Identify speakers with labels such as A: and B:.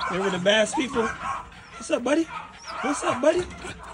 A: They were the bass people. What's up, buddy? What's up, buddy?